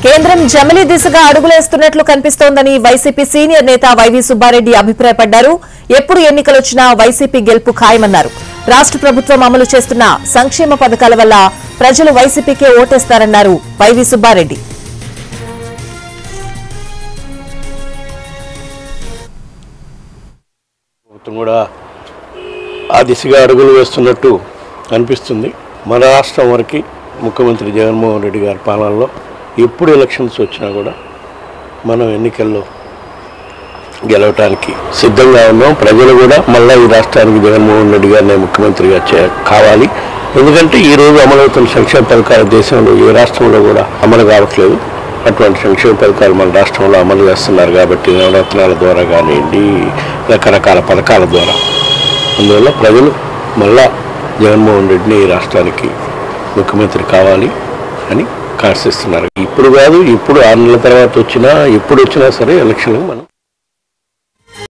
కేంద్రం జమిలీ దిశగా అడుగులేస్తున్నట్లు కనిపిస్తోందని వైసీపీ సీనియర్ నేత వైవి సుబ్బారెడ్డి అభిప్రాయపడ్డారు. ఎప్పుడు ఎన్నికలొచ్చినా వైసీపీ గెలుపు ఖాయమన్నారు. రాష్ట్ర ప్రభుత్వం అమలు చేస్తున్న సంక్షేమ పథకాల వల్ల ప్రజలు వైసీపీకే ఓటేస్తారన్నారు వైవి సుబ్బారెడ్డి. కూడా ఆ దిశగా అడుగులు వేస్తున్నట్టు అనిపిస్తుంది. మన రాష్ట్రం వరకు ముఖ్యమంత్రి జగన్మోహన్ రెడ్డి గారి పాలనలో ఎప్పుడు ఎలక్షన్స్ వచ్చినా కూడా మనం ఎన్నికల్లో గెలవటానికి సిద్ధంగా ఉన్నాం. ప్రజలు కూడా మళ్ళీ ఈ రాష్ట్రానికి జగన్మోహన్ రెడ్డి గారిని ముఖ్యమంత్రిగా కావాలి. ఎందుకంటే ఈరోజు అమలవుతున్న సంక్షేమ పథకాలు దేశంలో ఏ రాష్ట్రంలో కూడా అమలు కావట్లేదు. అటువంటి సంక్షేమ పథకాలు మన రాష్ట్రంలో అమలు చేస్తున్నారు కాబట్టి నవరత్నాల ద్వారా కానివ్వండి, రకరకాల పథకాల ద్వారా. అందువల్ల ప్రజలు మళ్ళా జగన్మోహన్ రెడ్డిని ఈ రాష్ట్రానికి ముఖ్యమంత్రి కావాలి అని కాంక్షిస్తున్నారు. ఇప్పుడు కాదు, ఇప్పుడు 6 నెలల తర్వాత వచ్చినా ఎప్పుడు వచ్చినా సరే ఎలక్షన్లు మనం